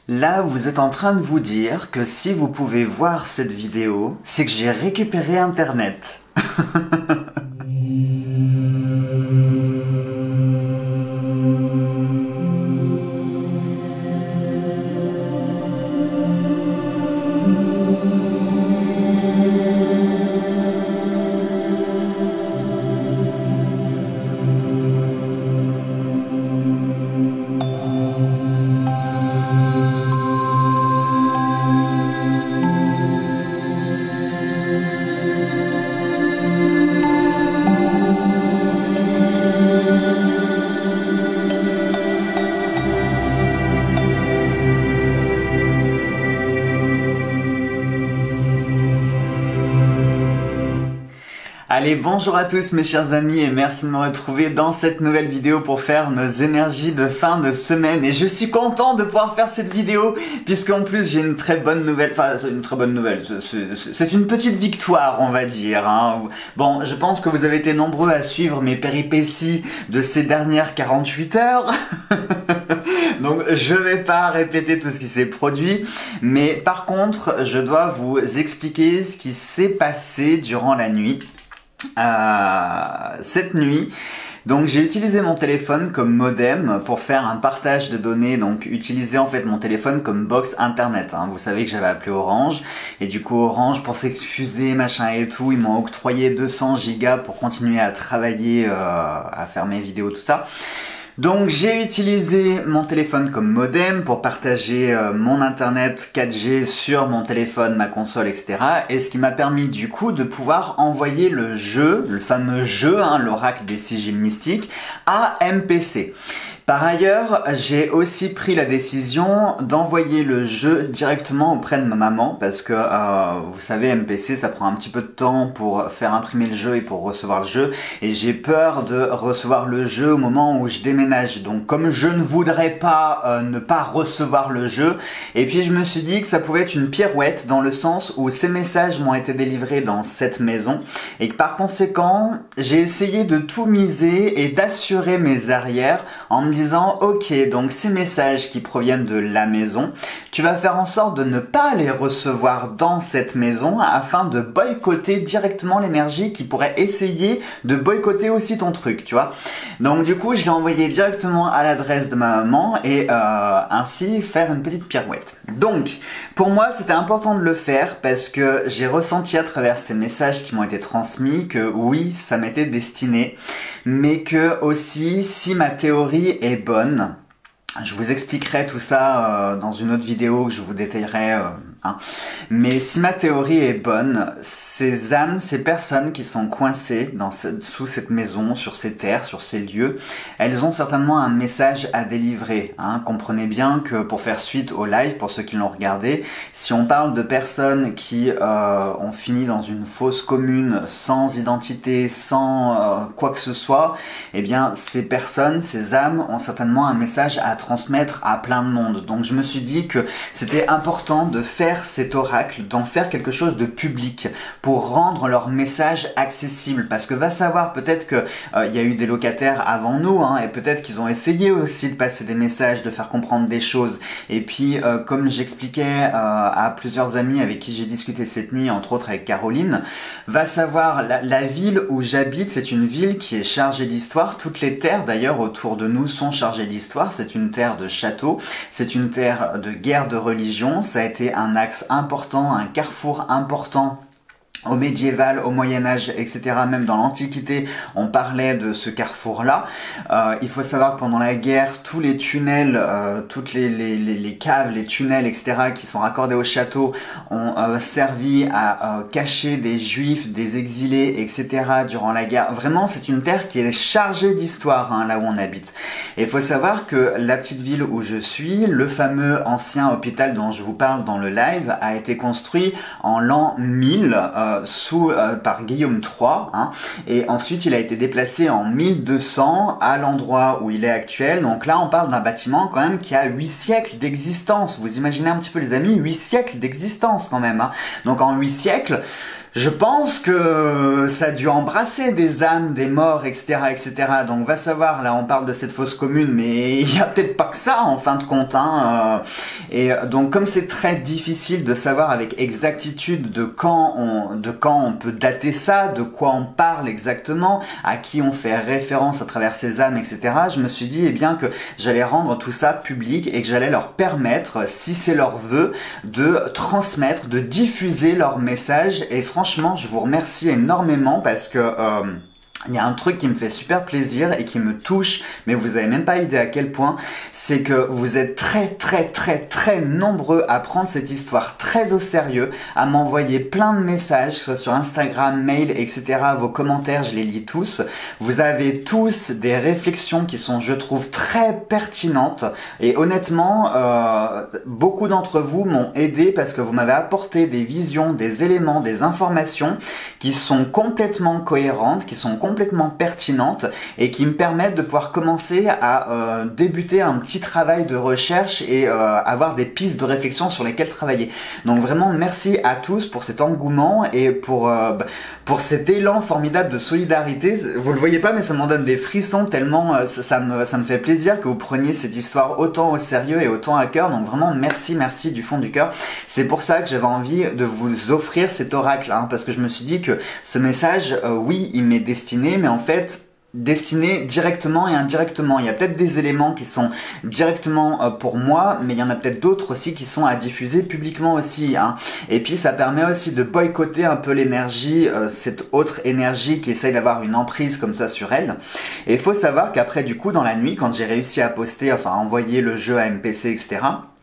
Là, vous êtes en train de vous dire que si vous pouvez voir cette vidéo, c'est que j'ai récupéré Internet. Allez, bonjour à tous mes chers amis et merci de me retrouver dans cette nouvelle vidéo pour faire nos énergies de fin de semaine. Et je suis content de pouvoir faire cette vidéo puisqu'en plus j'ai une très bonne nouvelle, enfin c'est une très bonne nouvelle, c'est une petite victoire on va dire. Hein. Bon, je pense que vous avez été nombreux à suivre mes péripéties de ces dernières 48 heures. Donc je vais pas répéter tout ce qui s'est produit, mais par contre je dois vous expliquer ce qui s'est passé durant la nuit. Cette nuit, donc j'ai utilisé mon téléphone comme modem pour faire un partage de données, donc utiliser en fait mon téléphone comme box internet. Hein. Vous savez que j'avais appelé Orange et du coup Orange pour s'excuser machin et tout, ils m'ont octroyé 200 gigas pour continuer à travailler, à faire mes vidéos tout ça. Donc j'ai utilisé mon téléphone comme modem pour partager mon internet 4G sur mon téléphone, ma console, etc. Et ce qui m'a permis du coup de pouvoir envoyer le jeu, le fameux jeu, hein, l'oracle des sigils mystiques, à MPC. Par ailleurs, j'ai aussi pris la décision d'envoyer le jeu directement auprès de ma maman parce que, vous savez, MPC, ça prend un petit peu de temps pour faire imprimer le jeu et pour recevoir le jeu. Et j'ai peur de recevoir le jeu au moment où je déménage. Donc, comme je ne voudrais pas ne pas recevoir le jeu, et puis je me suis dit que ça pouvait être une pirouette dans le sens où ces messages m'ont été délivrés dans cette maison et que par conséquent, j'ai essayé de tout miser et d'assurer mes arrières en me disant ok, donc ces messages qui proviennent de la maison, tu vas faire en sorte de ne pas les recevoir dans cette maison afin de boycotter directement l'énergie qui pourrait essayer de boycotter aussi ton truc, tu vois. Donc du coup je l'ai envoyé directement à l'adresse de ma maman et ainsi faire une petite pirouette. Donc pour moi c'était important de le faire parce que j'ai ressenti à travers ces messages qui m'ont été transmis que oui, ça m'était destiné, mais que aussi si ma théorie est bonne, je vous expliquerai tout ça dans une autre vidéo que je vous détaillerai. Mais si ma théorie est bonne, ces âmes, ces personnes qui sont coincées sous cette maison, sur ces terres, sur ces lieux, elles ont certainement un message à délivrer. Hein. Comprenez bien que pour faire suite au live, pour ceux qui l'ont regardé, si on parle de personnes qui ont fini dans une fosse commune, sans identité, sans quoi que ce soit, eh bien ces personnes, ces âmes ont certainement un message à transmettre à plein de monde. Donc je me suis dit que c'était important de faire cet oracle, d'en faire quelque chose de public pour rendre leur message accessible, parce que va savoir, peut-être que il y a eu des locataires avant nous, hein, et peut-être qu'ils ont essayé aussi de passer des messages, de faire comprendre des choses, et puis comme j'expliquais à plusieurs amis avec qui j'ai discuté cette nuit, entre autres avec Caroline, va savoir, la ville où j'habite, c'est une ville qui est chargée d'histoire, toutes les terres d'ailleurs autour de nous sont chargées d'histoire, c'est une terre de château, c'est une terre de guerre de religion, ça a été un axe important, un carrefour important au médiéval, au Moyen-Âge, etc., même dans l'Antiquité, on parlait de ce carrefour-là. Il faut savoir que pendant la guerre, tous les tunnels, toutes les caves, les tunnels, etc., qui sont raccordés au château, ont servi à cacher des juifs, des exilés, etc., durant la guerre. Vraiment, c'est une terre qui est chargée d'histoire, hein, là où on habite. Et il faut savoir que la petite ville où je suis, le fameux ancien hôpital dont je vous parle dans le live, a été construit en l'an 1000, par Guillaume III, hein, et ensuite il a été déplacé en 1200 à l'endroit où il est actuel. Donc là on parle d'un bâtiment quand même qui a 8 siècles d'existence. Vous imaginez un petit peu les amis, 8 siècles d'existence quand même, hein. Donc en 8 siècles, je pense que ça a dû embrasser des âmes, des morts, etc., etc. Donc va savoir, là on parle de cette fosse commune, mais il y a peut-être pas que ça en fin de compte, hein. Et donc comme c'est très difficile de savoir avec exactitude de quand on peut dater ça, de quoi on parle exactement, à qui on fait référence à travers ces âmes, etc., je me suis dit eh bien que j'allais rendre tout ça public et que j'allais leur permettre, si c'est leur vœu, de transmettre, de diffuser leur message. Et franchement, je vous remercie énormément parce que il y a un truc qui me fait super plaisir et qui me touche, mais vous avez même pas idée à quel point, c'est que vous êtes très nombreux à prendre cette histoire très au sérieux, à m'envoyer plein de messages, soit sur Instagram, mail, etc. Vos commentaires, je les lis tous. Vous avez tous des réflexions qui sont, je trouve, très pertinentes. Et honnêtement, beaucoup d'entre vous m'ont aidé parce que vous m'avez apporté des visions, des éléments, des informations qui sont complètement cohérentes, qui sont complètement pertinentes et qui me permettent de pouvoir commencer à débuter un petit travail de recherche et avoir des pistes de réflexion sur lesquelles travailler. Donc vraiment merci à tous pour cet engouement et pour cet élan formidable de solidarité. Vous le voyez pas, mais ça m'en donne des frissons tellement ça me fait plaisir que vous preniez cette histoire autant au sérieux et autant à cœur. Donc vraiment merci du fond du cœur. C'est pour ça que j'avais envie de vous offrir cet oracle, hein, parce que je me suis dit que ce message, oui, il m'est destiné, mais en fait destiné directement et indirectement. Il y a peut-être des éléments qui sont directement pour moi, mais il y en a peut-être d'autres aussi qui sont à diffuser publiquement aussi, hein. Et puis ça permet aussi de boycotter un peu l'énergie, cette autre énergie qui essaye d'avoir une emprise comme ça sur elle. Et il faut savoir qu'après du coup dans la nuit, quand j'ai réussi à poster, enfin à envoyer le jeu à MPC, etc.,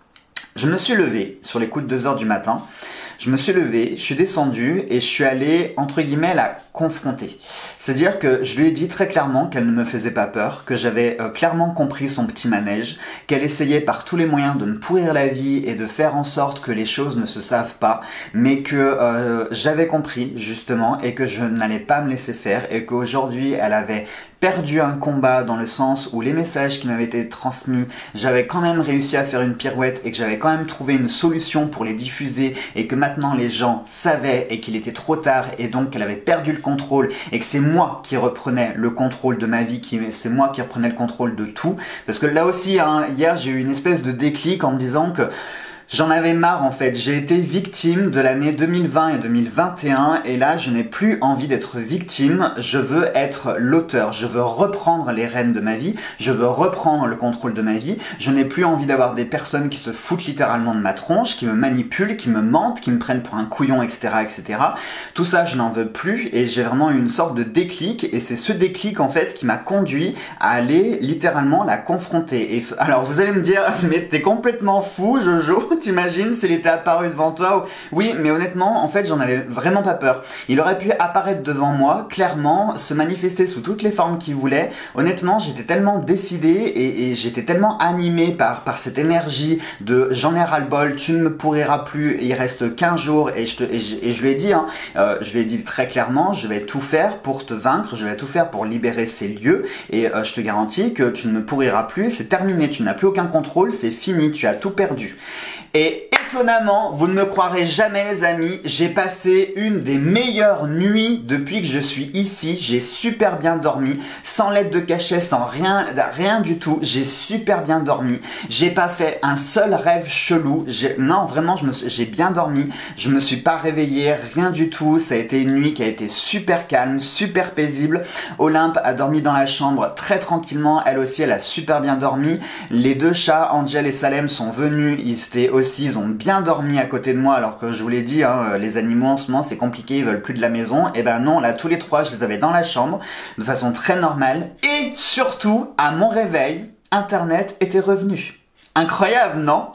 je me suis levé sur les coups de 2h du matin. Je me suis levé, je suis descendu et je suis allé, entre guillemets, la confronter. C'est-à-dire que je lui ai dit très clairement qu'elle ne me faisait pas peur, que j'avais clairement compris son petit manège, qu'elle essayait par tous les moyens de me pourrir la vie et de faire en sorte que les choses ne se savent pas, mais que j'avais compris, justement, et que je n'allais pas me laisser faire, et qu'aujourd'hui, elle avait perdu un combat dans le sens où les messages qui m'avaient été transmis, j'avais quand même réussi à faire une pirouette et que j'avais quand même trouvé une solution pour les diffuser et que maintenant les gens savaient et qu'il était trop tard et donc qu'elle avait perdu le contrôle et que c'est moi qui reprenais le contrôle de ma vie, c'est moi qui reprenais le contrôle de tout. Parce que là aussi, hein, hier j'ai eu une espèce de déclic en me disant que j'en avais marre en fait, j'ai été victime de l'année 2020 et 2021 et là je n'ai plus envie d'être victime, je veux être l'auteur, je veux reprendre les rênes de ma vie, je veux reprendre le contrôle de ma vie, je n'ai plus envie d'avoir des personnes qui se foutent littéralement de ma tronche, qui me manipulent, qui me mentent, qui me prennent pour un couillon, etc. etc. Tout ça je n'en veux plus et j'ai vraiment eu une sorte de déclic et c'est ce déclic en fait qui m'a conduit à aller littéralement la confronter. Et alors vous allez me dire mais t'es complètement fou Jojo, t'imagines s'il était apparu devant toi? Oui, mais honnêtement, en fait, j'en avais vraiment pas peur. Il aurait pu apparaître devant moi, clairement, se manifester sous toutes les formes qu'il voulait. Honnêtement, j'étais tellement décidé et j'étais tellement animé par cette énergie de j'en ai ras-le-bol, tu ne me pourriras plus, il reste 15 jours et je lui ai dit, hein, je lui ai dit très clairement, je vais tout faire pour te vaincre, je vais tout faire pour libérer ces lieux et je te garantis que tu ne me pourriras plus, c'est terminé, tu n'as plus aucun contrôle, c'est fini, tu as tout perdu. Et étonnamment, vous ne me croirez jamais les amis, j'ai passé une des meilleures nuits depuis que je suis ici, j'ai super bien dormi, sans lettre de cachet, sans rien du tout, j'ai super bien dormi, j'ai pas fait un seul rêve chelou, non vraiment j'ai bien dormi, je me suis pas réveillé, rien du tout, ça a été une nuit qui a été super calme, super paisible, Olympe a dormi dans la chambre très tranquillement, elle aussi elle a super bien dormi, les deux chats, Angel et Salem sont venus, ils ont bien dormi à côté de moi alors que je vous l'ai dit, hein, les animaux en ce moment c'est compliqué, ils veulent plus de la maison. Et ben non, là tous les trois je les avais dans la chambre de façon très normale et surtout à mon réveil, Internet était revenu. Incroyable, non?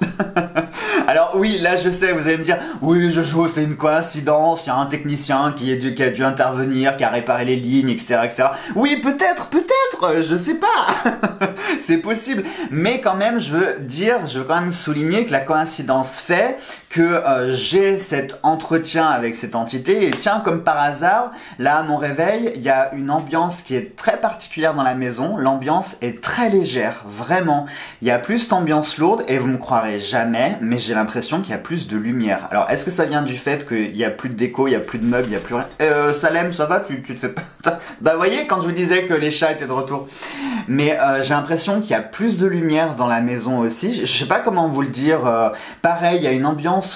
Alors oui, là je sais, vous allez me dire, oui Jojo, c'est une coïncidence, il y a un technicien qui a dû intervenir, qui a réparé les lignes, etc. etc. Oui, peut-être, je sais pas. C'est possible. Mais quand même, je veux quand même souligner que la coïncidence fait que j'ai cet entretien avec cette entité et tiens, comme par hasard, là à mon réveil, il y a une ambiance qui est très particulière dans la maison, l'ambiance est très légère, vraiment. Il y a plus d'ambiance lourde et vous me croirez jamais, mais j'ai l'impression qu'il y a plus de lumière. Alors, est-ce que ça vient du fait qu'il y a plus de déco, il y a plus de meubles, il y a plus rien? Salem, ça va, tu te fais pas... Bah, voyez, quand je vous disais que les chats étaient de retour. Mais j'ai l'impression qu'il y a plus de lumière dans la maison aussi. Je sais pas comment vous le dire. Pareil, il y a une ambiance...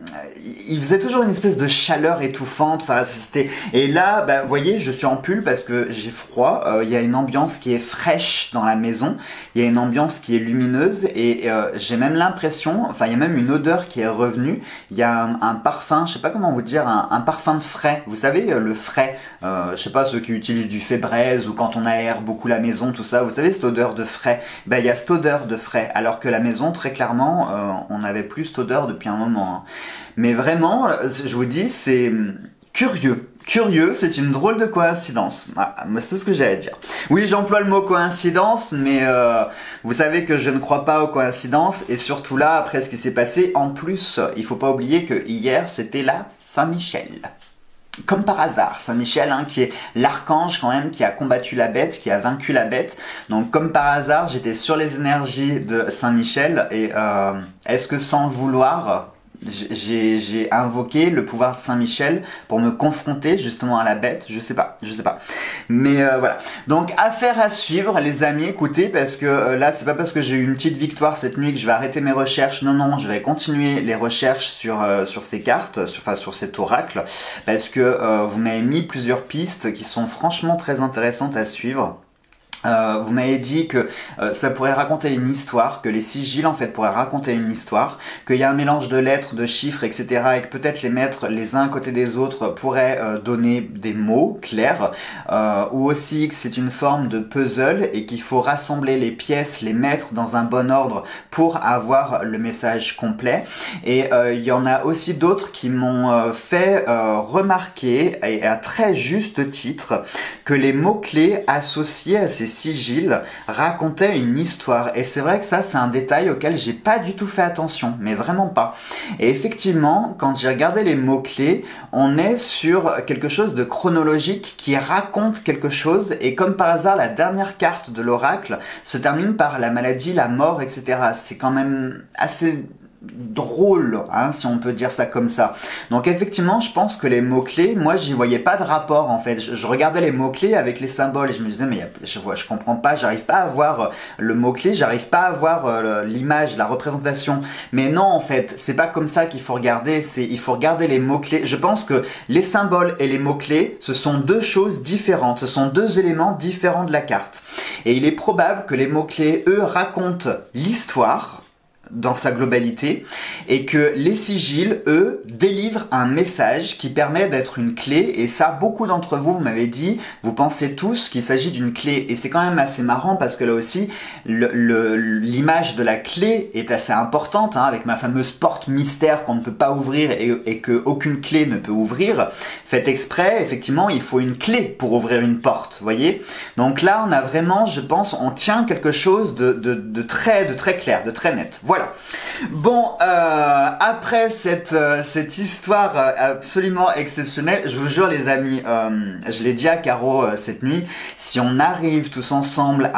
il faisait toujours une espèce de chaleur étouffante. Enfin, c'était... Et là, bah, vous voyez, je suis en pull parce que j'ai froid. Il y a une ambiance qui est fraîche dans la maison. Il y a une ambiance qui est lumineuse. Et j'ai même l'impression... Enfin, il y a même une odeur qui est revenue. Il y a un parfum, je sais pas comment vous dire, un parfum de frais. Vous savez, le frais. Je sais pas, ceux qui utilisent du Febreze ou quand on aère beaucoup la maison, tout ça. Vous savez, cette odeur de frais. Ben, il y a cette odeur de frais. Alors que la maison, très clairement, on n'avait plus cette odeur depuis un moment. Hein. Mais vraiment, je vous dis, c'est curieux. Curieux, c'est une drôle de coïncidence. Voilà, c'est tout ce que j'ai à dire. Oui, j'emploie le mot coïncidence, mais vous savez que je ne crois pas aux coïncidences. Et surtout là, après ce qui s'est passé, en plus, il faut pas oublier que hier, c'était la Saint-Michel. Comme par hasard, Saint-Michel, hein, qui est l'archange quand même, qui a combattu la bête, qui a vaincu la bête. Donc comme par hasard, j'étais sur les énergies de Saint-Michel. Et est-ce que sans le vouloir... J'ai invoqué le pouvoir de Saint-Michel pour me confronter justement à la bête, je sais pas. Mais voilà. Donc affaire à suivre les amis, écoutez, parce que là c'est pas parce que j'ai eu une petite victoire cette nuit que je vais arrêter mes recherches. Non, je vais continuer les recherches sur ces cartes, sur cet oracle, parce que vous m'avez mis plusieurs pistes qui sont franchement très intéressantes à suivre. Vous m'avez dit que ça pourrait raconter une histoire, que les sigils en fait pourraient raconter une histoire, qu'il y a un mélange de lettres, de chiffres, etc. et que peut-être les mettre les uns à côté des autres pourraient donner des mots clairs, ou aussi que c'est une forme de puzzle et qu'il faut rassembler les pièces, les mettre dans un bon ordre pour avoir le message complet. Et il y en a aussi d'autres qui m'ont fait remarquer, et à très juste titre, que les mots-clés associés à ces sigils racontaient une histoire. Et c'est vrai que ça, c'est un détail auquel j'ai pas du tout fait attention, mais vraiment pas. Et effectivement, quand j'ai regardé les mots-clés, on est sur quelque chose de chronologique qui raconte quelque chose, et comme par hasard, la dernière carte de l'oracle se termine par la maladie, la mort, etc. C'est quand même assez drôle, hein, si on peut dire ça comme ça. Donc effectivement, je pense que les mots-clés, moi j'y voyais pas de rapport en fait. Je regardais les mots-clés avec les symboles et je me disais mais je comprends pas, j'arrive pas à voir le mot-clé, j'arrive pas à voir l'image, la représentation. Mais non, en fait, c'est pas comme ça qu'il faut regarder, il faut regarder les mots-clés. Je pense que les symboles et les mots-clés, ce sont deux choses différentes, ce sont deux éléments différents de la carte. Et il est probable que les mots-clés, eux, racontent l'histoire dans sa globalité, et que les sigils, eux, délivrent un message qui permet d'être une clé. Et ça, beaucoup d'entre vous, vous m'avez dit, vous pensez tous qu'il s'agit d'une clé. Et c'est quand même assez marrant parce que là aussi, l'image de la clé est assez importante, hein, avec ma fameuse porte mystère qu'on ne peut pas ouvrir et que aucune clé ne peut ouvrir. Faites exprès, effectivement, il faut une clé pour ouvrir une porte, vous voyez. Donc là, on a vraiment, je pense, on tient quelque chose de très clair, de très net. Voilà. Bon, après cette histoire absolument exceptionnelle, je vous jure les amis, je l'ai dit à Caro cette nuit, si on arrive tous ensemble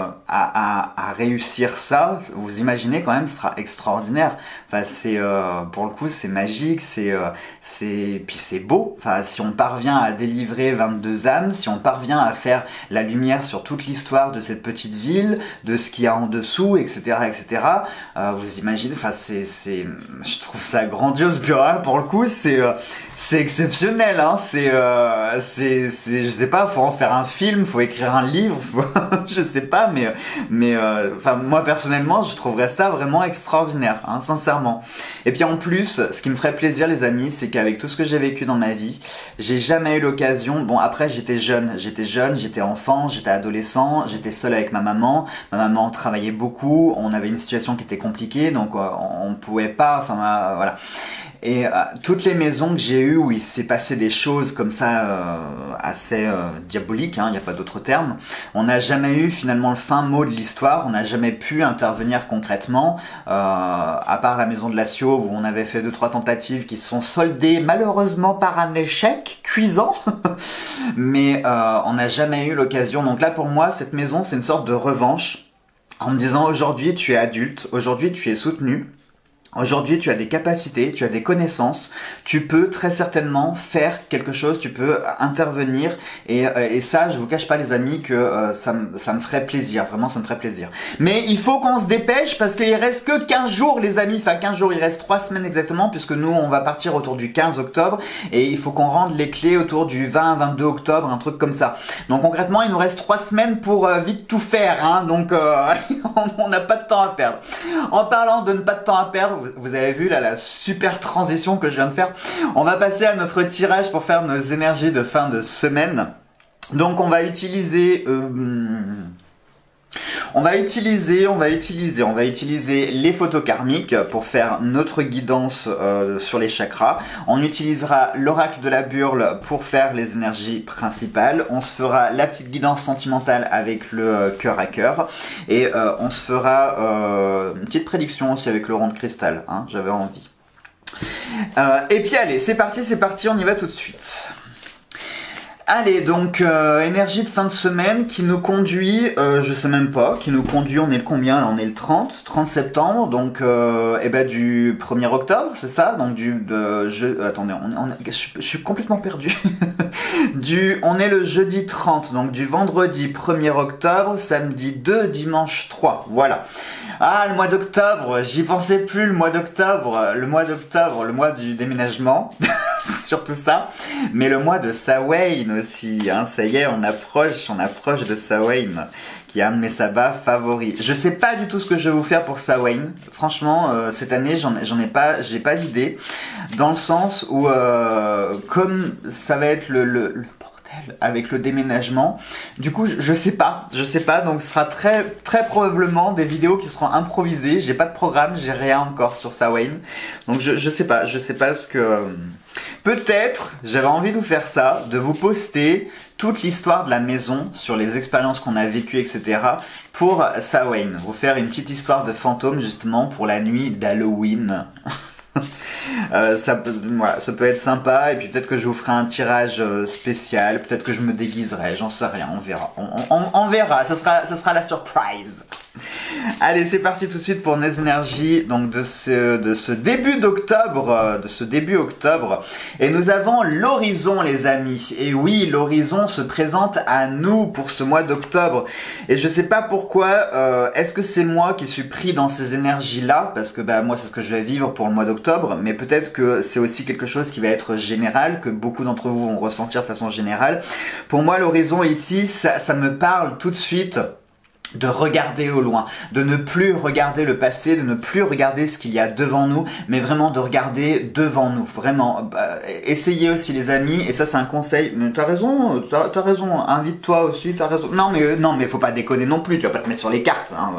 à réussir ça, vous imaginez quand même, ce sera extraordinaire. Enfin, c'est pour le coup, c'est magique, puis c'est beau. Enfin, si on parvient à délivrer 22 âmes, si on parvient à faire la lumière sur toute l'histoire de cette petite ville, de ce qu'il y a en dessous, etc., vous imaginez, enfin je trouve ça grandiose, puis pour le coup c'est exceptionnel, hein, je sais pas, faut en faire un film, faut écrire un livre, je sais pas, mais enfin moi personnellement je trouverais ça vraiment extraordinaire, hein, sincèrement. Et puis en plus, ce qui me ferait plaisir les amis, c'est qu'avec tout ce que j'ai vécu dans ma vie, j'ai jamais eu l'occasion, bon après j'étais jeune, j'étais enfant, j'étais adolescent, j'étais seul avec ma maman travaillait beaucoup, on avait une situation qui était compliquée, donc on pouvait pas, enfin voilà. Et toutes les maisons que j'ai eues où il s'est passé des choses comme ça assez diaboliques, il n'y a pas d'autre terme, on n'a jamais eu finalement le fin mot de l'histoire, on n'a jamais pu intervenir concrètement, à part la maison de la Sciauve où on avait fait 2-3 tentatives qui se sont soldées malheureusement par un échec cuisant, mais on n'a jamais eu l'occasion. Donc là pour moi cette maison c'est une sorte de revanche, en me disant aujourd'hui tu es adulte, aujourd'hui tu es soutenu, Aujourd'hui, tu as des capacités, tu as des connaissances, tu peux très certainement faire quelque chose, tu peux intervenir et ça, je vous cache pas les amis que ça me ferait plaisir, vraiment ça me ferait plaisir. Mais il faut qu'on se dépêche parce qu'il reste que 15 jours les amis, enfin 15 jours, il reste 3 semaines exactement puisque nous on va partir autour du 15 octobre et il faut qu'on rende les clés autour du 20-22 octobre, un truc comme ça. Donc concrètement, il nous reste 3 semaines pour vite tout faire, hein, donc on n'a pas de temps à perdre. En parlant de ne pas de temps à perdre, vous avez vu là la super transition que je viens de faire. On va passer à notre tirage pour faire nos énergies de fin de semaine. Donc on va utiliser les photos karmiques pour faire notre guidance sur les chakras. On utilisera l'oracle de la Burle pour faire les énergies principales. On se fera la petite guidance sentimentale avec le cœur à cœur. Et on se fera une petite prédiction aussi avec le rond de cristal. Hein, j'avais envie. Et puis allez, c'est parti, on y va tout de suite. Allez, donc énergie de fin de semaine qui nous conduit, je sais même pas, qui nous conduit, on est le combien là? On est le 30 septembre, donc du 1er octobre, c'est ça? Donc attendez, je suis complètement perdu. On est le jeudi 30, donc du vendredi 1er octobre, samedi 2, dimanche 3, voilà. Ah, le mois d'octobre, j'y pensais plus, le mois le mois du déménagement. Surtout ça, mais le mois de Samhain aussi, hein, ça y est, on approche de Samhain, qui est un de mes sabbats favoris. Je sais pas du tout ce que je vais vous faire pour Samhain, franchement, cette année j'ai pas d'idée, dans le sens où, comme ça va être le bordel avec le déménagement, du coup je sais pas, donc ce sera très très probablement des vidéos qui seront improvisées, j'ai pas de programme, j'ai rien encore sur Samhain, donc je sais pas ce que... Peut-être, j'avais envie de vous faire ça, de vous poster toute l'histoire de la maison sur les expériences qu'on a vécues, etc. pour Samhain. Vous faire une petite histoire de fantôme justement pour la nuit d'Halloween. Ça peut être sympa, et puis peut-être que je vous ferai un tirage spécial, peut-être que je me déguiserai, j'en sais rien, on verra. On verra, ça sera la surprise. Allez, c'est parti tout de suite pour nos énergies donc de ce début d'octobre, et nous avons l'horizon les amis. Et oui, l'horizon se présente à nous pour ce mois d'octobre. Et je sais pas pourquoi, est-ce que c'est moi qui suis pris dans ces énergies-là, parce que moi c'est ce que je vais vivre pour le mois d'octobre, mais peut-être que c'est aussi quelque chose qui va être général, que beaucoup d'entre vous vont ressentir de façon générale. Pour moi, l'horizon ici, ça me parle tout de suite de regarder au loin, de ne plus regarder le passé, de ne plus regarder ce qu'il y a devant nous, mais vraiment de regarder devant nous, vraiment. Essayez aussi les amis, et ça c'est un conseil, mais t'as raison, invite-toi aussi, t'as raison. Non mais faut pas déconner non plus, tu vas pas te mettre sur les cartes, hein.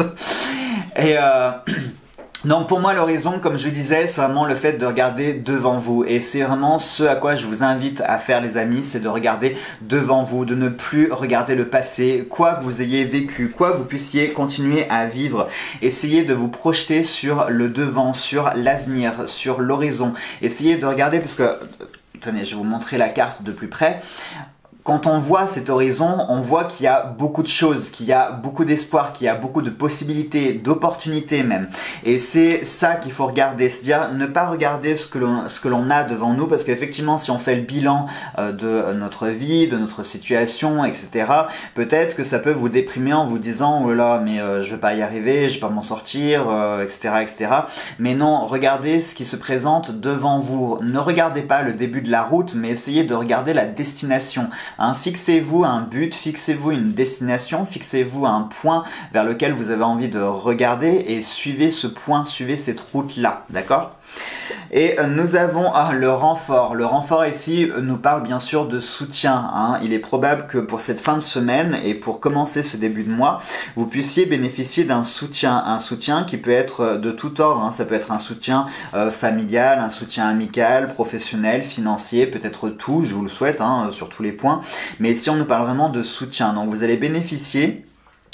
Et donc pour moi l'horizon, comme je disais, c'est vraiment le fait de regarder devant vous, et c'est vraiment ce à quoi je vous invite à faire les amis, c'est de regarder devant vous, de ne plus regarder le passé, quoi que vous ayez vécu, quoi que vous puissiez continuer à vivre. Essayez de vous projeter sur le devant, sur l'avenir, sur l'horizon. Essayez de regarder, parce que, tenez, je vais vous montrer la carte de plus près. Quand on voit cet horizon, on voit qu'il y a beaucoup de choses, qu'il y a beaucoup d'espoir, qu'il y a beaucoup de possibilités, d'opportunités même. Et c'est ça qu'il faut regarder, c'est-à-dire ne pas regarder ce que l'on a devant nous, parce qu'effectivement, si on fait le bilan de notre vie, de notre situation, etc., peut-être que ça peut vous déprimer en vous disant « Oh là, mais je vais pas y arriver, je vais pas m'en sortir, etc., etc. » Mais non, regardez ce qui se présente devant vous. Ne regardez pas le début de la route, mais essayez de regarder la destination. Hein, fixez-vous un but, fixez-vous une destination, fixez-vous un point vers lequel vous avez envie de regarder et suivez ce point, suivez cette route-là, d'accord ? Et nous avons le renfort. Le renfort ici nous parle bien sûr de soutien, hein. Il est probable que pour cette fin de semaine et pour commencer ce début de mois, vous puissiez bénéficier d'un soutien. Un soutien qui peut être de tout ordre, hein. Ça peut être un soutien familial, un soutien amical, professionnel, financier, peut-être tout, je vous le souhaite, hein, sur tous les points. Mais ici on nous parle vraiment de soutien. Donc vous allez bénéficier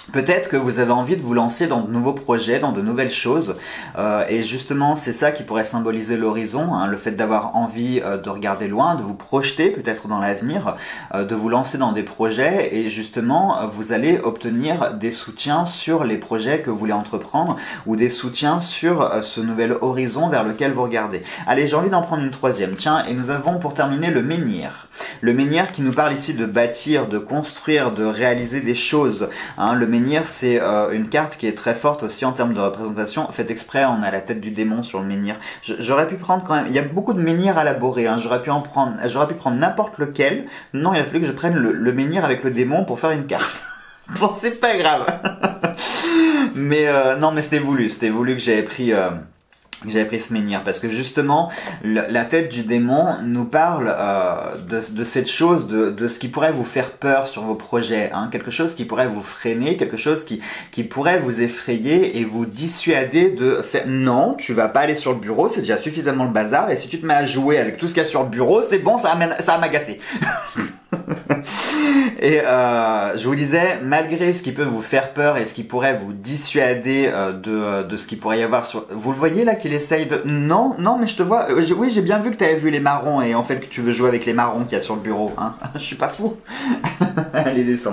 Peut-être que vous avez envie de vous lancer dans de nouveaux projets, dans de nouvelles choses, et justement c'est ça qui pourrait symboliser l'horizon, hein, le fait d'avoir envie de regarder loin, de vous projeter peut-être dans l'avenir, de vous lancer dans des projets, et justement vous allez obtenir des soutiens sur les projets que vous voulez entreprendre, ou des soutiens sur ce nouvel horizon vers lequel vous regardez. Allez, j'ai envie d'en prendre une troisième, tiens, et nous avons pour terminer le menhir. Le menhir qui nous parle ici de bâtir, de construire, de réaliser des choses, hein. Le menhir, c'est une carte qui est très forte aussi en termes de représentation. Faites exprès, on a la tête du démon sur le menhir. J'aurais pu prendre quand même, il y a beaucoup de menhirs à élaborer, hein. J'aurais pu prendre n'importe lequel. Non, il a fallu que je prenne le menhir avec le démon pour faire une carte. Bon, c'est pas grave. Mais non, mais c'était voulu que j'avais pris ce menhir, parce que justement la tête du démon nous parle de cette chose, de ce qui pourrait vous faire peur sur vos projets, hein, quelque chose qui pourrait vous freiner, quelque chose qui pourrait vous effrayer et vous dissuader de faire. Non, tu vas pas aller sur le bureau, c'est déjà suffisamment le bazar, et si tu te mets à jouer avec tout ce qu'il y a sur le bureau, c'est bon, ça va m'agacer. Et je vous disais, malgré ce qui peut vous faire peur et ce qui pourrait vous dissuader de ce qu'il pourrait y avoir sur... Vous le voyez là qu'il essaye de... Non, mais je te vois... Oui, j'ai bien vu que tu avais vu les marrons et en fait que tu veux jouer avec les marrons qu'il y a sur le bureau. Hein. Je suis pas fou. Allez, descends.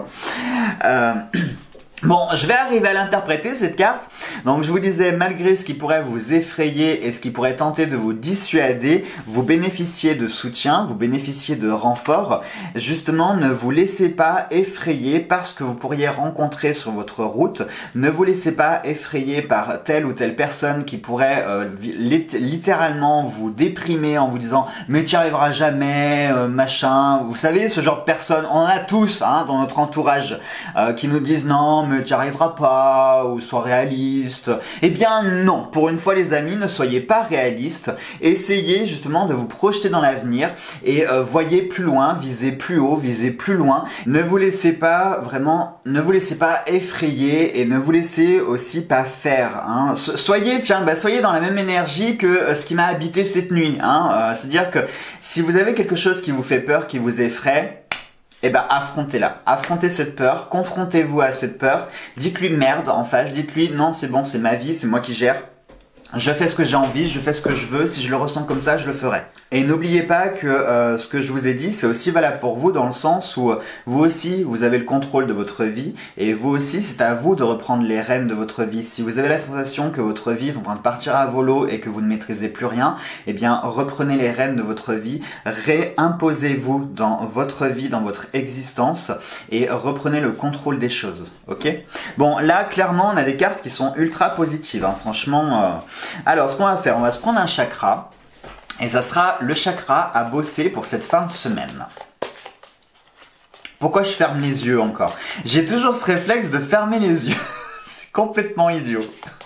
Bon, je vais arriver à l'interpréter cette carte. Donc je vous disais, malgré ce qui pourrait vous effrayer et ce qui pourrait tenter de vous dissuader, vous bénéficiez de soutien, vous bénéficiez de renfort. Justement, ne vous laissez pas effrayer par ce que vous pourriez rencontrer sur votre route. Ne vous laissez pas effrayer par telle ou telle personne qui pourrait littéralement vous déprimer en vous disant « mais tu n'y arriveras jamais, machin ». Vous savez, ce genre de personnes, on en a tous hein, dans notre entourage qui nous disent « non, mais tu n'y arriveras pas » ou « sois réaliste ». Eh bien non, pour une fois les amis, ne soyez pas réalistes. Essayez justement de vous projeter dans l'avenir et voyez plus loin, visez plus haut, visez plus loin. Ne vous laissez pas effrayer et ne vous laissez aussi pas faire. Hein. Soyez dans la même énergie que ce qui m'a habité cette nuit. Hein. C'est-à-dire que si vous avez quelque chose qui vous fait peur, qui vous effraie, eh ben affrontez-la, affrontez cette peur, confrontez-vous à cette peur, dites-lui merde en face, dites-lui non c'est bon, c'est ma vie, c'est moi qui gère. Je fais ce que j'ai envie, je fais ce que je veux, si je le ressens comme ça, je le ferai. Et n'oubliez pas que ce que je vous ai dit, c'est aussi valable pour vous dans le sens où vous aussi, vous avez le contrôle de votre vie et vous aussi, c'est à vous de reprendre les rênes de votre vie. Si vous avez la sensation que votre vie est en train de partir à volo et que vous ne maîtrisez plus rien, eh bien, reprenez les rênes de votre vie, réimposez-vous dans votre vie, dans votre existence et reprenez le contrôle des choses, ok? Bon, là, clairement, on a des cartes qui sont ultra positives, hein, franchement... Alors, ce qu'on va faire, on va se prendre un chakra, et ça sera le chakra à bosser pour cette fin de semaine. Pourquoi je ferme les yeux encore? J'ai toujours ce réflexe de fermer les yeux. C'est complètement idiot.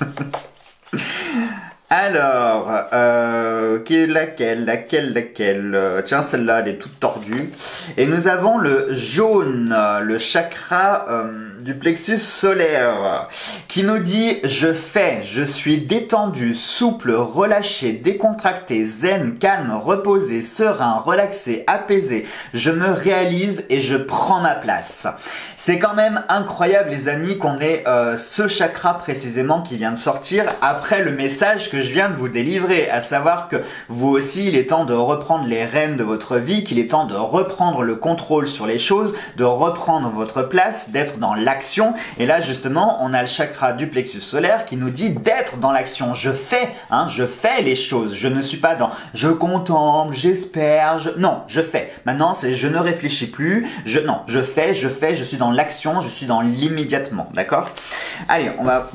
Alors, laquelle? Tiens, celle-là, elle est toute tordue. Et nous avons le jaune, le chakra du plexus solaire, qui nous dit « Je fais, je suis détendu, souple, relâché, décontracté, zen, calme, reposé, serein, relaxé, apaisé. Je me réalise et je prends ma place. » C'est quand même incroyable, les amis, qu'on ait ce chakra précisément qui vient de sortir après le message que je viens de vous délivrer, à savoir que vous aussi, il est temps de reprendre les rênes de votre vie, qu'il est temps de reprendre le contrôle sur les choses, de reprendre votre place, d'être dans l'action. Et là, justement, on a le chakra du plexus solaire qui nous dit d'être dans l'action. Je fais les choses. Je ne suis pas dans je contemple, j'espère, non, je fais. Maintenant, c'est je ne réfléchis plus, je fais, je suis dans l'action, je suis dans l'immédiatement, d'accord? Allez, on va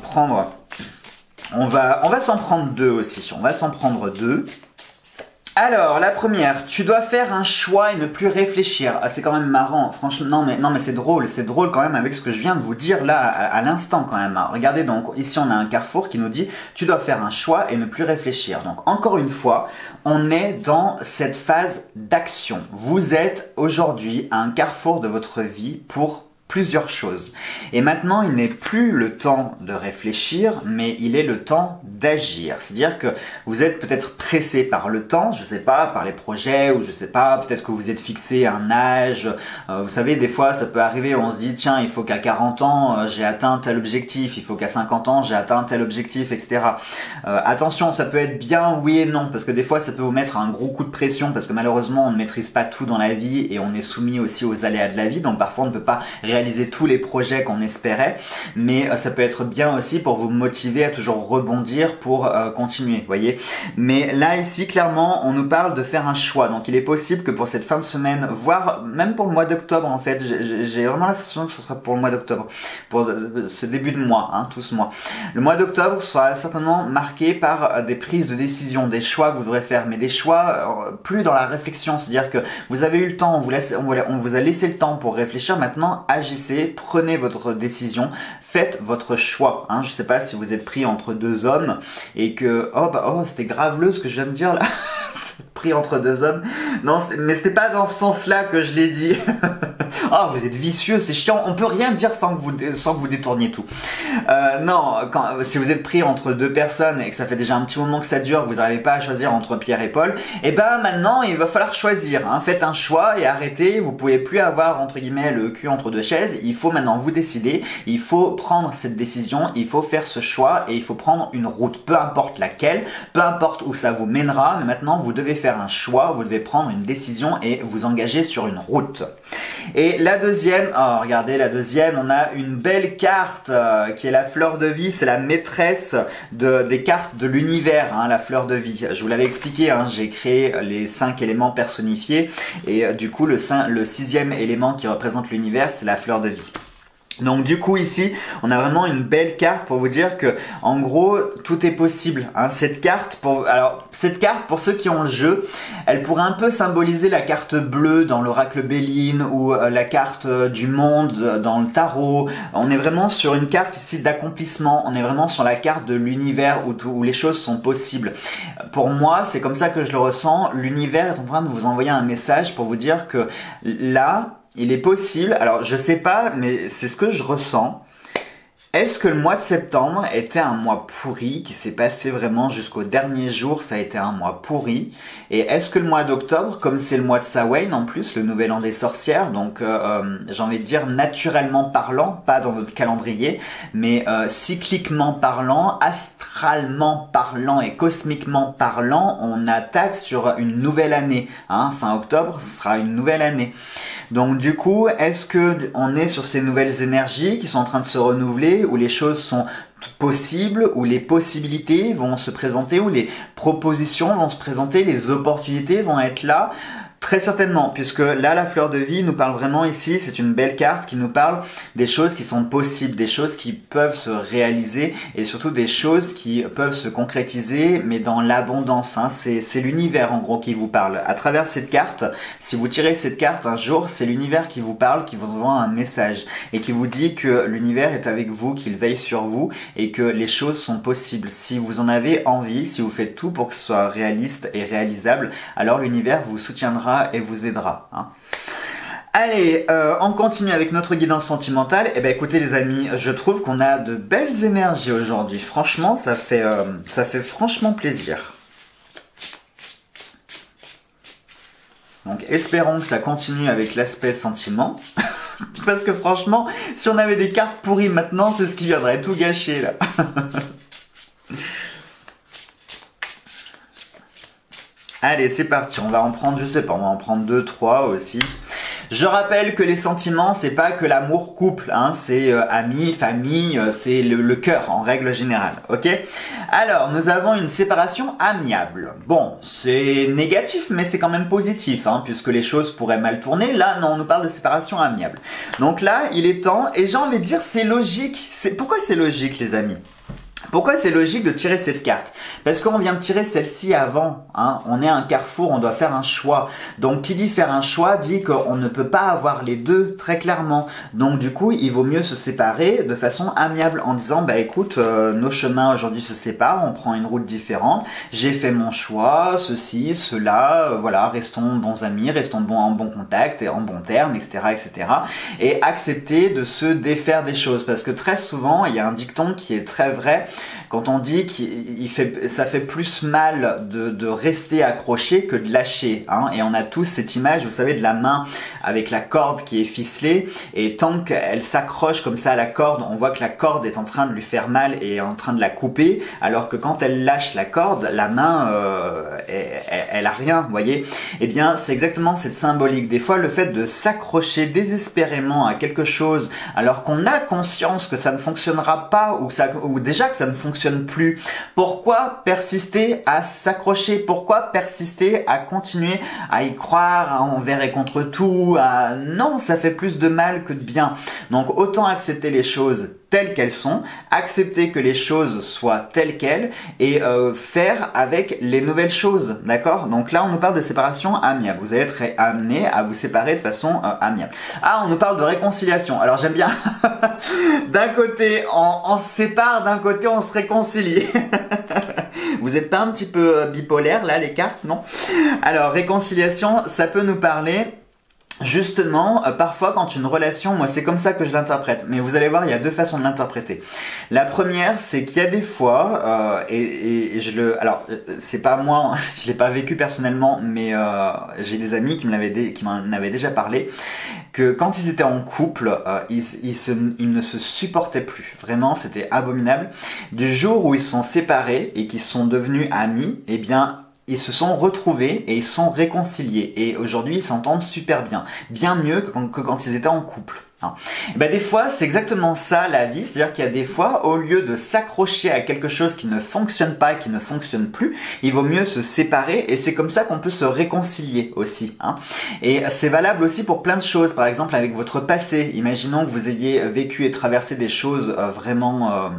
s'en prendre deux aussi, on va s'en prendre deux. Alors, la première, tu dois faire un choix et ne plus réfléchir. Ah, c'est quand même marrant, franchement, non mais c'est drôle quand même avec ce que je viens de vous dire là à l'instant quand même. Regardez donc, ici on a un carrefour qui nous dit, tu dois faire un choix et ne plus réfléchir. Donc encore une fois, on est dans cette phase d'action. Vous êtes aujourd'hui à un carrefour de votre vie pour plusieurs choses. Et maintenant, il n'est plus le temps de réfléchir, mais il est le temps d'agir. C'est-à-dire que vous êtes peut-être pressé par le temps, je sais pas, par les projets, ou je sais pas, peut-être que vous êtes fixé un âge. Vous savez, des fois, ça peut arriver, on se dit, tiens, il faut qu'à 40 ans, j'ai atteint tel objectif, il faut qu'à 50 ans, j'ai atteint tel objectif, etc. Attention, ça peut être bien, oui et non, parce que des fois, ça peut vous mettre un gros coup de pression, parce que malheureusement, on ne maîtrise pas tout dans la vie, et on est soumis aussi aux aléas de la vie, donc parfois, on ne peut pas réaliser tous les projets qu'on espérait, mais ça peut être bien aussi pour vous motiver à toujours rebondir pour continuer, voyez. Mais là ici clairement on nous parle de faire un choix, donc il est possible que pour cette fin de semaine, voire même pour le mois d'octobre en fait, j'ai vraiment la sensation que ce sera pour le mois d'octobre, pour ce début de mois, hein, tout ce mois. Le mois d'octobre sera certainement marqué par des prises de décision, des choix que vous devrez faire, mais des choix plus dans la réflexion, c'est-à-dire que vous avez eu le temps, on vous a laissé le temps pour réfléchir, maintenant agissez, prenez votre décision, faites votre choix. Hein. Je sais pas si vous êtes pris entre deux hommes et que c'était graveleux ce que je viens de dire là. Pris entre deux hommes. Non, mais c'était pas dans ce sens-là que je l'ai dit. Ah, vous êtes vicieux, c'est chiant. On peut rien dire sans que vous détourniez tout. Non, si vous êtes pris entre deux personnes et que ça fait déjà un petit moment que ça dure, que vous n'arrivez pas à choisir entre Pierre et Paul, et ben maintenant il va falloir choisir. Hein. Faites un choix et arrêtez. Vous pouvez plus avoir entre guillemets le cul entre deux chaises. Il faut maintenant vous décider. Il faut prendre cette décision. Il faut faire ce choix et il faut prendre une route, peu importe laquelle, peu importe où ça vous mènera. Mais maintenant vous devez faire un choix. Vous devez prendre une décision et vous engager sur une route. Et la deuxième, regardez la deuxième, on a une belle carte qui est la fleur de vie, c'est la maîtresse des cartes de l'univers, hein, la fleur de vie. Je vous l'avais expliqué, hein, j'ai créé les 5 éléments personnifiés et du coup le 6e élément qui représente l'univers, c'est la fleur de vie. Donc du coup ici, on a vraiment une belle carte pour vous dire que en gros tout est possible. Hein. Cette carte pour ceux qui ont le jeu, elle pourrait un peu symboliser la carte bleue dans l'oracle Béline ou la carte du monde dans le tarot. On est vraiment sur une carte ici d'accomplissement. On est vraiment sur la carte de l'univers où les choses sont possibles. Pour moi, c'est comme ça que je le ressens. L'univers est en train de vous envoyer un message pour vous dire que là, il est possible, alors je sais pas, mais c'est ce que je ressens. Est-ce que le mois de septembre était un mois pourri, qui s'est passé vraiment jusqu'au dernier jour, ça a été un mois pourri? Et est-ce que le mois d'octobre, comme c'est le mois de Samhain en plus, le nouvel an des sorcières, donc j'ai envie de dire naturellement parlant, pas dans notre calendrier, mais cycliquement parlant, astralement parlant et cosmiquement parlant, on attaque sur une nouvelle année. Hein, fin octobre, ce sera une nouvelle année. Donc du coup, est-ce que on est sur ces nouvelles énergies qui sont en train de se renouveler, où les choses sont possibles, où les possibilités vont se présenter, où les propositions vont se présenter, les opportunités vont être là? Très certainement, puisque là, la fleur de vie nous parle vraiment ici, c'est une belle carte qui nous parle des choses qui sont possibles, des choses qui peuvent se réaliser et surtout des choses qui peuvent se concrétiser, mais dans l'abondance. Hein. C'est l'univers en gros qui vous parle. À travers cette carte, si vous tirez cette carte un jour, c'est l'univers qui vous parle, qui vous envoie un message et qui vous dit que l'univers est avec vous, qu'il veille sur vous et que les choses sont possibles. Si vous en avez envie, si vous faites tout pour que ce soit réaliste et réalisable, alors l'univers vous soutiendra et vous aidera. Hein. Allez, on continue avec notre guidance sentimentale. Eh bien écoutez les amis, je trouve qu'on a de belles énergies aujourd'hui. Franchement, ça fait franchement plaisir. Donc espérons que ça continue avec l'aspect sentiment. Parce que franchement, si on avait des cartes pourries maintenant, c'est ce qui viendrait tout gâcher là. Allez, c'est parti, on va en prendre, je sais pas, on va en prendre 2, 3 aussi. Je rappelle que les sentiments, c'est pas que l'amour couple, hein, c'est amis, famille, c'est le cœur en règle générale, ok? Alors, nous avons une séparation amiable. Bon, c'est négatif, mais c'est quand même positif, hein, puisque les choses pourraient mal tourner. Là, non, on nous parle de séparation amiable. Donc là, il est temps, et j'ai envie de dire, c'est logique. Pourquoi c'est logique, les amis? Pourquoi c'est logique de tirer cette carte? Parce qu'on vient de tirer celle-ci avant, hein. On est à un carrefour, on doit faire un choix. Donc qui dit faire un choix dit qu'on ne peut pas avoir les deux très clairement. Donc du coup, il vaut mieux se séparer de façon amiable en disant bah écoute, nos chemins aujourd'hui se séparent, on prend une route différente. J'ai fait mon choix, ceci, cela, voilà, restons bons amis, restons en bon contact et en bons termes, etc., etc. Et accepter de se défaire des choses parce que très souvent, il y a un dicton qui est très vrai. Quand on dit que ça fait plus mal de rester accroché que de lâcher, hein. Et on a tous cette image, vous savez, de la main avec la corde qui est ficelée, et tant qu'elle s'accroche comme ça à la corde, on voit que la corde est en train de lui faire mal et est en train de la couper, alors que quand elle lâche la corde, la main, elle a rien, vous voyez. Eh bien, c'est exactement cette symbolique. Des fois, le fait de s'accrocher désespérément à quelque chose, alors qu'on a conscience que ça ne fonctionnera pas, ou déjà que ça ne fonctionne plus. Pourquoi persister à s'accrocher? Pourquoi persister à continuer à y croire envers et contre tout? Non, ça fait plus de mal que de bien. Donc autant accepter les choses telles qu'elles sont, accepter que les choses soient telles quelles et faire avec les nouvelles choses, d'accord? Donc là, on nous parle de séparation amiable. Vous allez être amené à vous séparer de façon amiable. Ah, on nous parle de réconciliation. Alors j'aime bien. D'un côté, on se sépare, d'un côté, on se réconcilie. Vous n'êtes pas un petit peu bipolaire là, les cartes, non? Alors, réconciliation, ça peut nous parler... Justement, parfois quand une relation, moi c'est comme ça que je l'interprète, mais vous allez voir, il y a deux façons de l'interpréter. La première, c'est qu'il y a des fois, alors c'est pas moi, je l'ai pas vécu personnellement, mais j'ai des amis qui m'en avaient déjà parlé, que quand ils étaient en couple, ils ne se supportaient plus. Vraiment, c'était abominable. Du jour où ils sont séparés et qu'ils sont devenus amis, eh bien ils se sont retrouvés et ils sont réconciliés. Et aujourd'hui, ils s'entendent super bien. Bien mieux que quand ils étaient en couple. Hein. Ben, des fois, c'est exactement ça la vie. C'est-à-dire qu'il y a des fois, au lieu de s'accrocher à quelque chose qui ne fonctionne pas, qui ne fonctionne plus, il vaut mieux se séparer. Et c'est comme ça qu'on peut se réconcilier aussi. Hein. Et c'est valable aussi pour plein de choses. Par exemple, avec votre passé. Imaginons que vous ayez vécu et traversé des choses vraiment...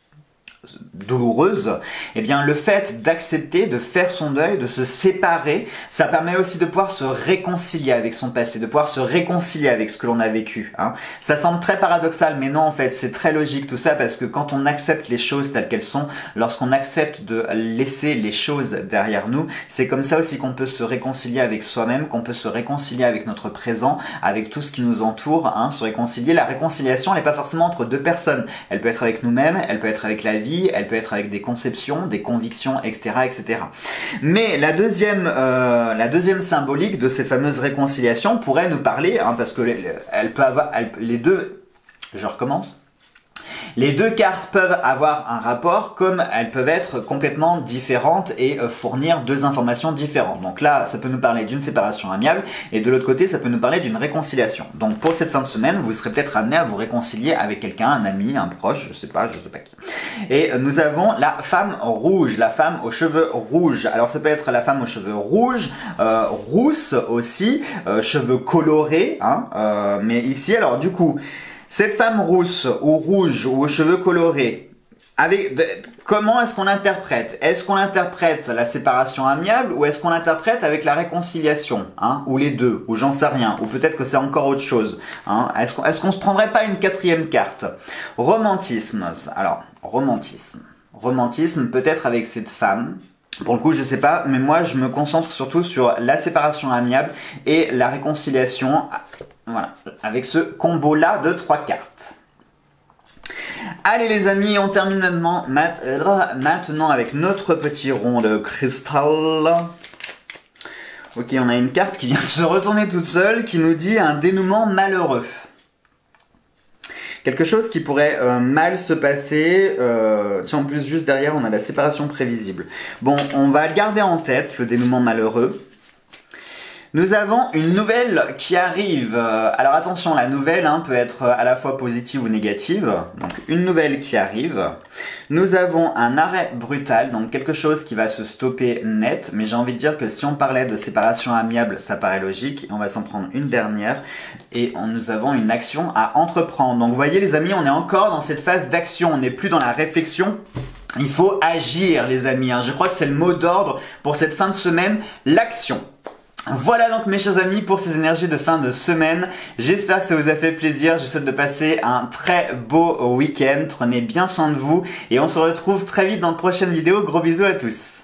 douloureuse, eh bien le fait d'accepter, de faire son deuil, de se séparer, ça permet aussi de pouvoir se réconcilier avec son passé, de pouvoir se réconcilier avec ce que l'on a vécu. Hein. Ça semble très paradoxal, mais non, en fait, c'est très logique tout ça, parce que quand on accepte les choses telles qu'elles sont, lorsqu'on accepte de laisser les choses derrière nous, c'est comme ça aussi qu'on peut se réconcilier avec soi-même, qu'on peut se réconcilier avec notre présent, avec tout ce qui nous entoure, hein, se réconcilier. La réconciliation, elle n'est pas forcément entre deux personnes, elle peut être avec nous-mêmes, elle peut être avec la vie, elle peut être avec des conceptions, des convictions, etc., etc. Mais la deuxième symbolique de ces fameuses réconciliations pourrait nous parler, hein, parce que les deux, je recommence. Les deux cartes peuvent avoir un rapport, comme elles peuvent être complètement différentes et fournir deux informations différentes. Donc là, ça peut nous parler d'une séparation amiable, et de l'autre côté, ça peut nous parler d'une réconciliation. Donc pour cette fin de semaine, vous serez peut-être amené à vous réconcilier avec quelqu'un, un ami, un proche, je sais pas qui. Et nous avons la femme rouge, la femme aux cheveux rouges. Alors ça peut être la femme aux cheveux rouges, rousse aussi, cheveux colorés, hein, mais ici, alors du coup... Cette femme rousse ou rouge ou aux cheveux colorés, comment est-ce qu'on l'interprète? Est-ce qu'on interprète la séparation amiable ou est-ce qu'on l'interprète avec la réconciliation, hein? Ou les deux, ou j'en sais rien, ou peut-être que c'est encore autre chose. Hein? Est-ce qu'on se prendrait pas une quatrième carte? Romantisme. Alors, romantisme peut-être avec cette femme. Pour le coup, je sais pas, mais moi je me concentre surtout sur la séparation amiable et la réconciliation. Voilà, avec ce combo-là de 3 cartes. Allez les amis, on termine maintenant avec notre petit rond de cristal. Ok, on a une carte qui vient de se retourner toute seule, qui nous dit un dénouement malheureux. Quelque chose qui pourrait mal se passer. Tiens, en plus, juste derrière, on a la séparation prévisible. Bon, on va le garder en tête, le dénouement malheureux. Nous avons une nouvelle qui arrive. Alors attention, la nouvelle peut être à la fois positive ou négative. Donc une nouvelle qui arrive. Nous avons un arrêt brutal, donc quelque chose qui va se stopper net. Mais j'ai envie de dire que si on parlait de séparation amiable, ça paraît logique. On va s'en prendre une dernière. Et nous avons une action à entreprendre. Donc vous voyez les amis, on est encore dans cette phase d'action. On n'est plus dans la réflexion. Il faut agir les amis. Je crois que c'est le mot d'ordre pour cette fin de semaine, l'action. Voilà donc mes chers amis pour ces énergies de fin de semaine. J'espère que ça vous a fait plaisir. Je vous souhaite de passer un très beau week-end. Prenez bien soin de vous et on se retrouve très vite dans de prochaines vidéos. Gros bisous à tous.